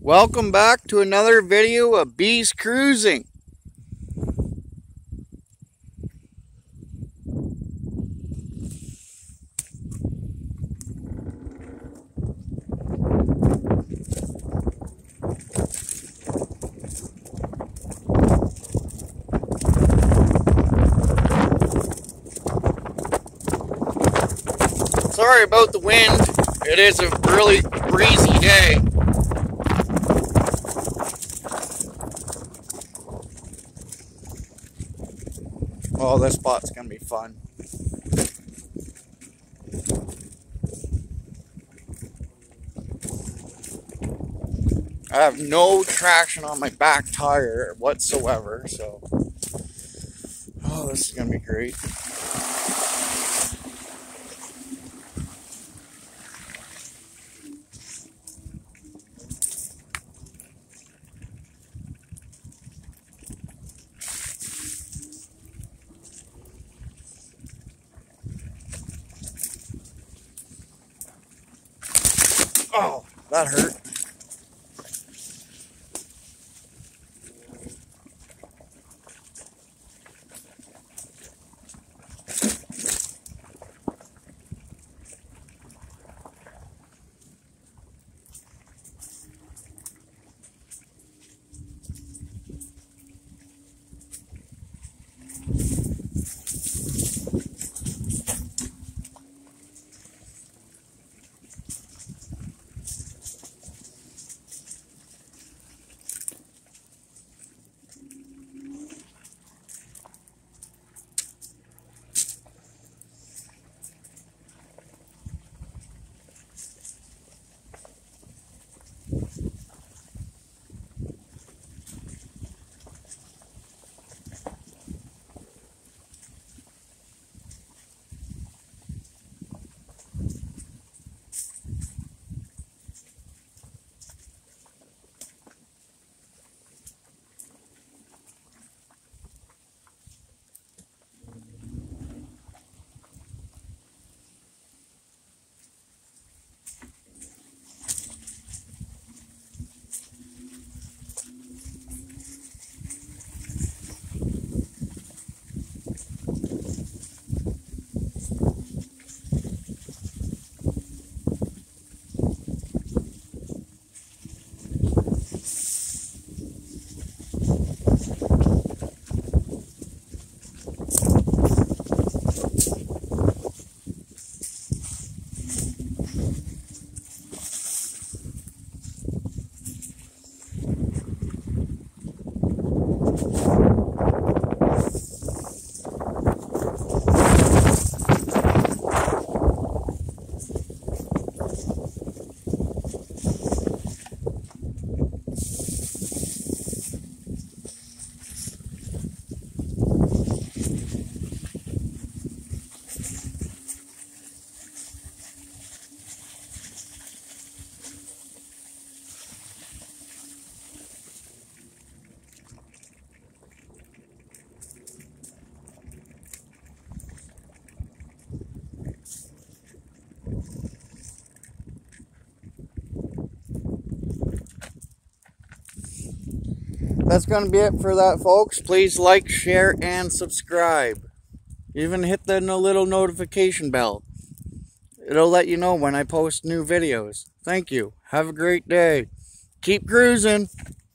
Welcome back to another video of Bees Cruising. Sorry about the wind. It is a really breezy day. Oh, this spot's gonna be fun. I have no traction on my back tire whatsoever, so this is gonna be great. Oh, that hurt. That's going to be it for that, folks. Please like, share, and subscribe. Even hit the little notification bell. It'll let you know when I post new videos. Thank you. Have a great day. Keep cruising.